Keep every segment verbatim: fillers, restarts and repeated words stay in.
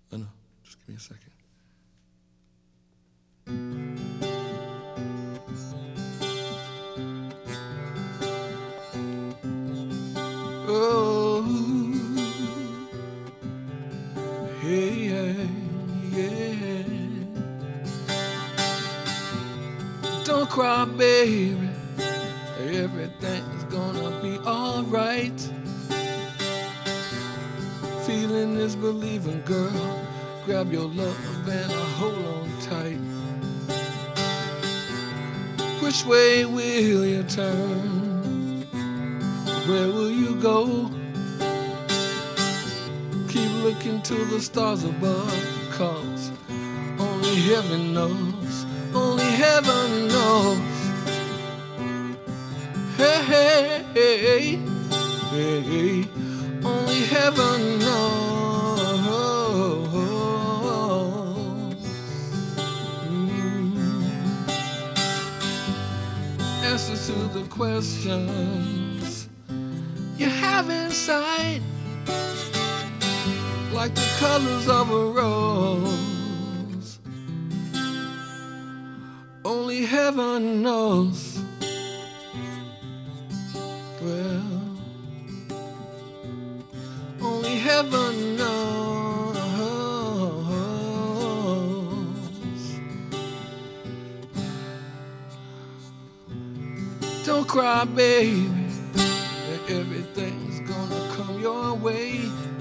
I know. Just give me a second. Oh, hey, yeah, yeah. Don't cry, baby. Everything's gonna be alright. Feeling is believing, girl. Grab your love and hold on tight. Which way will you turn? Where will you go? Keep looking to the stars above, 'cause only heaven knows, only heaven knows. Hey, hey, hey, hey, hey. Only heaven knows. Mm. Answers to the questions you have inside, like the colors of a rose. Only heaven knows. Well, only heaven knows. Don't cry, baby. Everything's gonna come your way.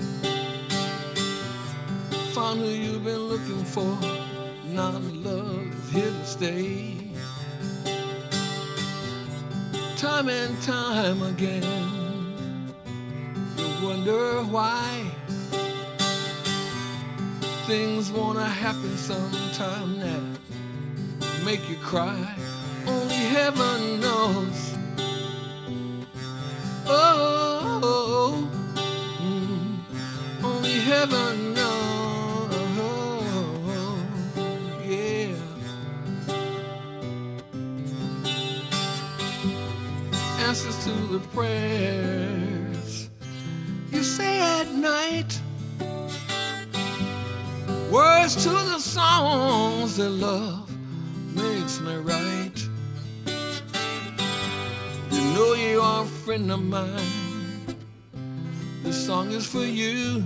Found who you've been looking for. Now love is here to stay. Time and time again, you wonder why things wanna happen sometime now, make you cry. Only heaven knows. Oh, mm, only heaven knows. Yeah. Answers to the prayers you say at night, words to the songs that love makes me write. You know you are a friend of mine. This song is for you.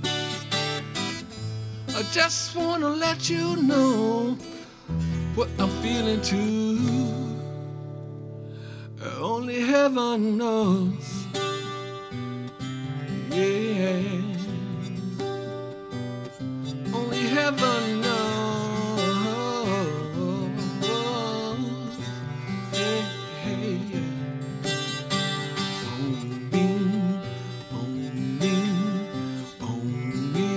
I just wanna let you know what I'm feeling too. Only heaven knows. Yeah. Only heaven knows. Hey, hey, yeah. Only, only, only,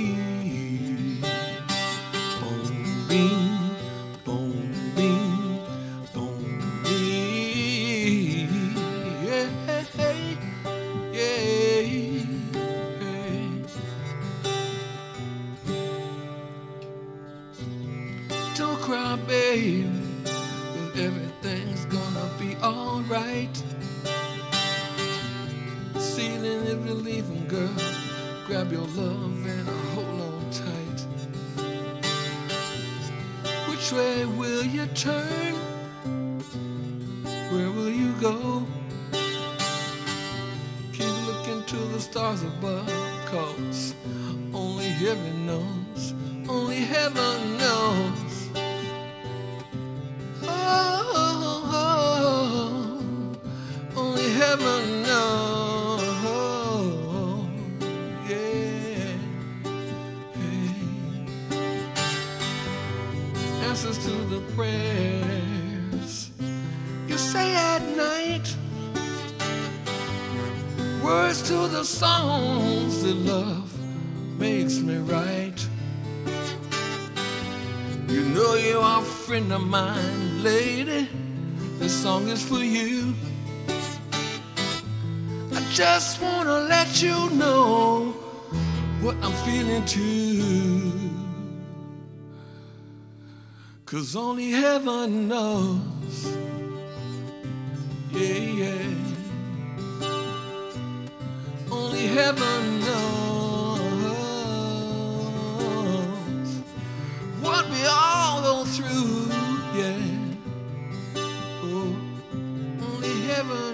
only, only, only. Yeah, yeah. Don't cry, baby, 'cause everything's gonna be alright. Sealing and believing, girl. Grab your love and hold on tight. Which way will you turn? Where will you go? Keep looking to the stars above, 'cause only heaven knows, only heaven knows. Oh, only heaven knows. Yeah. Hey. Answers to the prayers you say at night, words to the songs that love makes me write. You know you are a friend of mine, lady. This song is for you. I just wanna let you know what I'm feeling too. 'Cause only heaven knows. Yeah, yeah. Only heaven knows.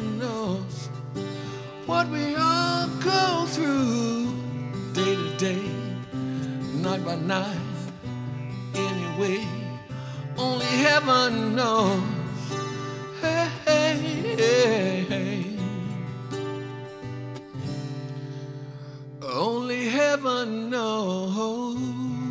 heaven knows what we all go through day to day, night by night, anyway. Only heaven knows. Hey, hey, hey, hey. Only heaven knows.